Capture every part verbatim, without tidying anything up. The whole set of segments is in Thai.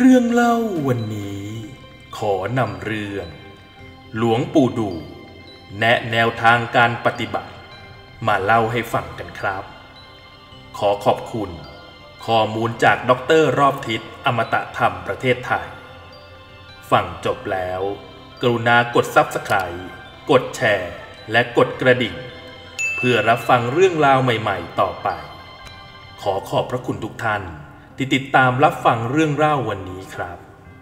เรื่องเล่าวันนี้ขอนำเรื่องหลวงปู่ดูแนะแนวทางการปฏิบัติมาเล่าให้ฟังกันครับขอขอบคุณข้อมูลจากด็อกเตอร์รอบทิศอมตะธรรมประเทศไทยฟังจบแล้วกรุณากด ซับสไครบ์ กดแชร์และกดกระดิ่งเพื่อรับฟังเรื่องราวใหม่ๆต่อไปขอขอบพระคุณทุกท่านที่ติดตามรับฟังเรื่องเล่าวันนี้ครับ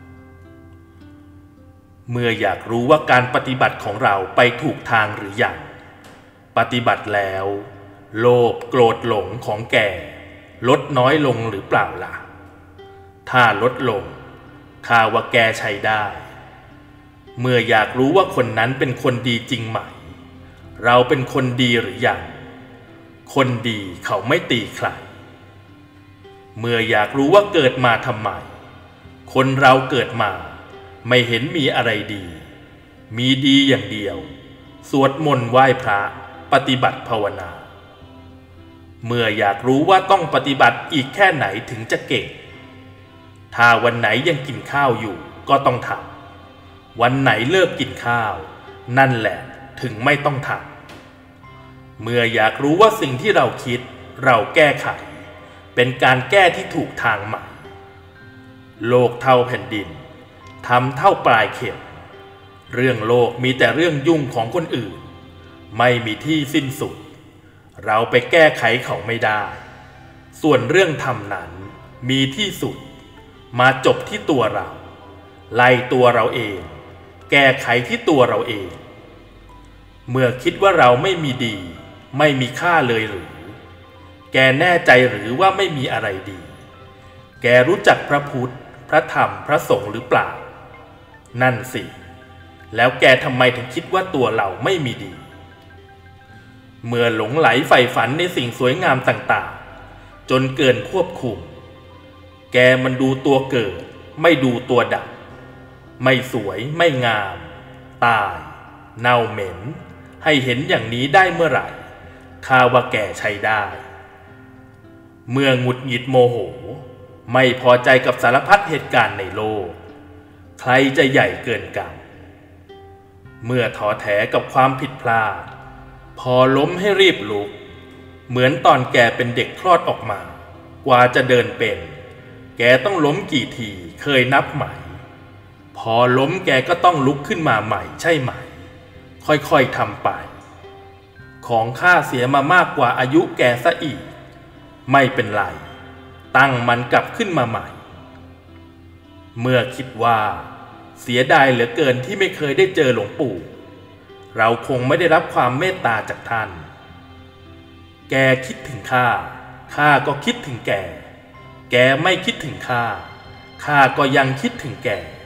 เมื่ออยากรู้ว่าการปฏิบัติของเราไปถูกทางหรือยังปฏิบัติแล้วโลภโกรธหลงของแกลดน้อยลงหรือเปล่าล่ะถ้าลดลงข้าว่าแกใช้ได้เมื่ออยากรู้ว่าคนนั้นเป็นคนดีจริงไหมเราเป็นคนดีหรือยังคนดีเขาไม่ตีใครเมื่ออยากรู้ว่าเกิดมาทำไมคนเราเกิดมาไม่เห็นมีอะไรดีมีดีอย่างเดียวสวดมนต์ไหว้พระปฏิบัติภาวนาเมื่ออยากรู้ว่าต้องปฏิบัติอีกแค่ไหนถึงจะเก่งถ้าวันไหนยังกินข้าวอยู่ก็ต้องทำวันไหนเลิกกินข้าวนั่นแหละถึงไม่ต้องทำเมื่ออยากรู้ว่าสิ่งที่เราคิดเราแก้ไขเป็นการแก้ที่ถูกทางใหม่โลกเท่าแผ่นดินทำเท่าปลายเข็มเรื่องโลกมีแต่เรื่องยุ่งของคนอื่นไม่มีที่สิ้นสุดเราไปแก้ไขเขาไม่ได้ส่วนเรื่องธรรมนั้นมีที่สุดมาจบที่ตัวเราไล่ตัวเราเองแก้ไขที่ตัวเราเองเมื่อคิดว่าเราไม่มีดีไม่มีค่าเลยหรือแกแน่ใจหรือว่าไม่มีอะไรดีแกรู้จักพระพุทธพระธรรมพระสงฆ์หรือเปล่านั่นสิแล้วแกทำไมถึงคิดว่าตัวเราไม่มีดีเมื่อหลงไหลใฝ่ฝันในสิ่งสวยงามต่างๆจนเกินควบคุมแกมันดูตัวเกิดไม่ดูตัวดับไม่สวยไม่งามตายเน่าเหม็นให้เห็นอย่างนี้ได้เมื่อไหร่ข้าว่าแกใช้ได้เมื่อหงุดหงิดโมโหไม่พอใจกับสารพัดเหตุการณ์ในโลกใครจะใหญ่เกินกันเมื่อท้อแท้กับความผิดพลาดพอล้มให้รีบลุกเหมือนตอนแกเป็นเด็กคลอดออกมากว่าจะเดินเป็นแกต้องล้มกี่ทีเคยนับไหมพอล้มแกก็ต้องลุกขึ้นมาใหม่ใช่ไหมค่อยๆทำไปของข้าเสียมามากกว่าอายุแกซะอีกไม่เป็นไรตั้งมันกลับขึ้นมาใหม่เมื่อคิดว่าเสียดายเหลือเกินที่ไม่เคยได้เจอหลวงปู่เราคงไม่ได้รับความเมตตาจากท่านแกคิดถึงข้าข้าก็คิดถึงแกแกไม่คิดถึงข้าข้าก็ยังคิดถึงแก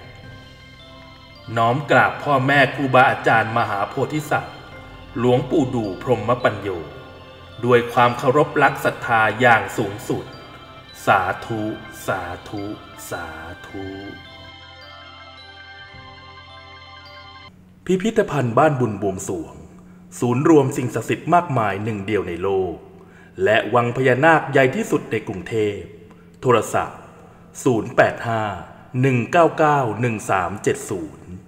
น้อมกราบพ่อแม่ครูบาอาจารย์มหาโพธิสัตว์หลวงปู่ดูพรหมปัญโยด้วยความเคารพรักศรัทธาอย่างสูงสุดสาธุสาธุสาธุพิพิธภัณฑ์บ้านบุญบวงสรวงศูนย์รวมสิ่งศักดิ์สิทธิ์มากมายหนึ่งเดียวในโลกและวังพญานาคใหญ่ที่สุดในกรุงเทพโทรศัพท์ศูนย์ แปด ห้า หนึ่ง เก้า เก้า หนึ่ง สาม เจ็ด ศูนย์